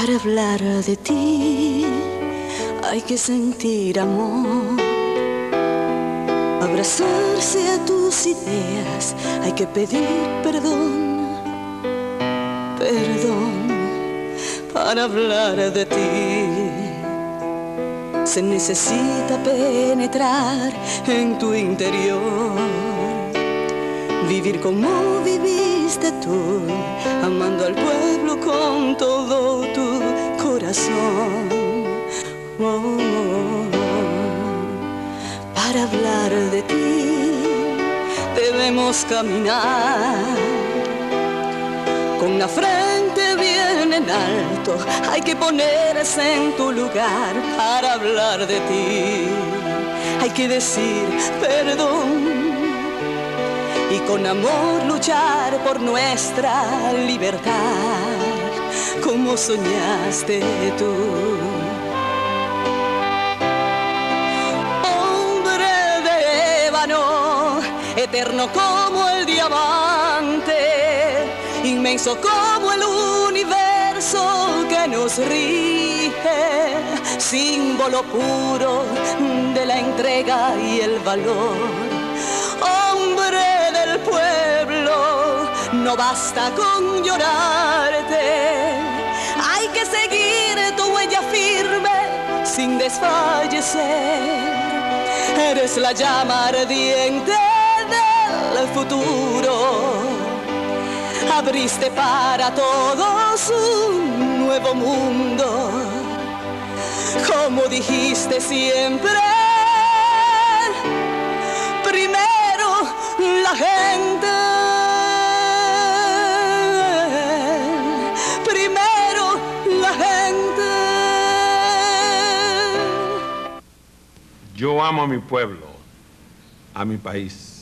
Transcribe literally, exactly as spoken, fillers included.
Para hablar de ti hay que sentir amor, abrazarse a tus ideas, hay que pedir perdón, perdón. Para hablar de ti se necesita penetrar en tu interior, vivir como viviste tú, amando al pueblo con todo tu corazón. Oh, oh, oh. Para hablar de ti debemos caminar con la frente bien en alto, hay que ponerse en tu lugar. Para hablar de ti hay que decir perdón y con amor luchar por nuestra libertad, como soñaste tú. Hombre de ébano, eterno como el diamante, inmenso como el universo que nos rige, símbolo puro de la entrega y el valor. Hombre del pueblo, no basta con llorarte, hay que seguir tu huella firme sin desfallecer. Eres la llama ardiente del futuro, abriste para todos un nuevo mundo, como dijiste siempre. Primero la gente, primero la gente. Yo amo a mi pueblo, a mi país.